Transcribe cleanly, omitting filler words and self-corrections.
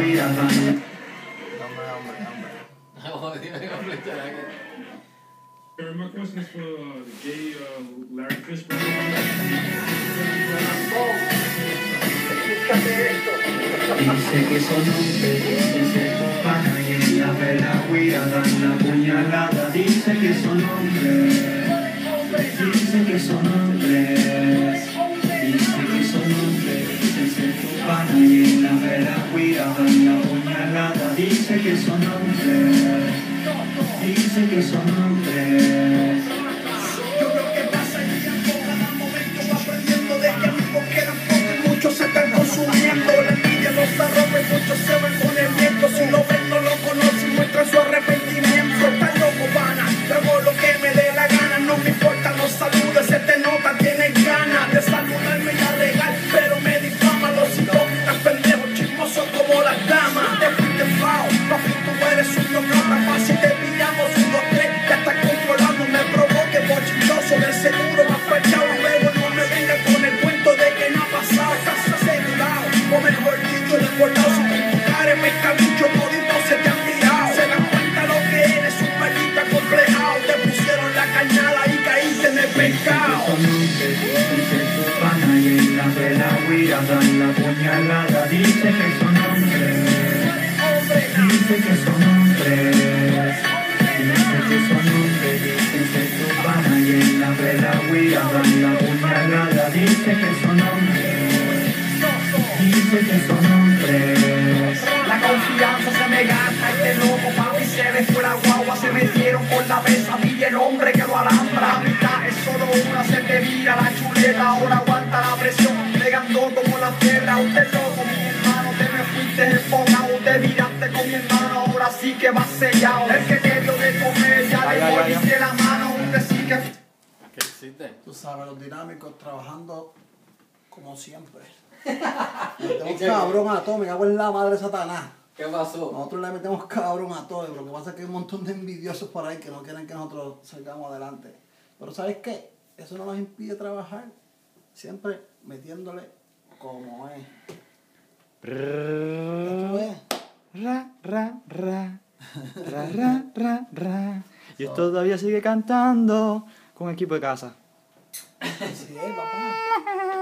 vida tan... My question is for the gay Larry Fishburne. Dice que son hombres, dicen ser tu pana y en la vela guira dan la puñalada. Dice que son hombres, dice que son hombres, dice que son hombres, dicen ser tu pana y en la vela guira dan la puñalada. Dice que son hombres, dice que son hombres. Yo creo que pasa el tiempo, cada momento va aprendiendo de que amigos quedan pocos y muchos se están consumiendo. La envidia los arropa y muchos se van con el viento. Si lo ven no lo conocen, muestran su arrepentimiento. Están locos, pana, hago lo que me dé la gana. No me importa los saludos, se te nota, tienen ganas de saludarme y arreglar, pero me difama los hipócritas, pendejos, chismosos como las damas. Te fuiste fao, papi, tú eres un idiota, fácil te pillamos 1, 2, 3, ya estás controlando, me provoque bochinchoso, del seguro me ha fechado, luego no me venga con el cuento de que no ha pasado, estás asegurado, o mejor dicho, desbordado, si con tu cara me escabicho, todito se te han tirado, se dan cuenta lo que eres, un maldito complejado, te pusieron la cañada y caíste en el pecado. Son hombres, dicen ser tu pana y en la vela guira dan la puñalada. Dice que son hombres, dice que son hombres, dice que son hombres, dicen ser tu pana y en la vela guira dan la puñalada. Dice que son hombres, dice que son hombres. La confianza se me gasta, este loco papi se le fue la guagua, se metieron por la pesadilla el hombre que lo alambra. La mitad es solo una, se te vira la chuleta, ahora aguanta la presión, pegando como la piedra. Usted loco, mi hermano, te me fuiste enfocado, te viraste con mi hermano, ahora sí que vas sellado. El que te dio de comer ya le mordiste la mano, usted sí que... ¿Qué hiciste? Tú sabes, los dinámicos trabajando como siempre. Le metemos cabrón a todo, me cago en la madre de Satanás. ¿Qué pasó? Nosotros le metemos cabrón a todo, pero lo que pasa es que hay un montón de envidiosos por ahí que no quieren que nosotros salgamos adelante. Pero ¿sabes qué? Eso no nos impide trabajar, siempre metiéndole como es. ¿Esto es? Ra. Y esto todavía sigue cantando con equipo de casa. Sí, papá.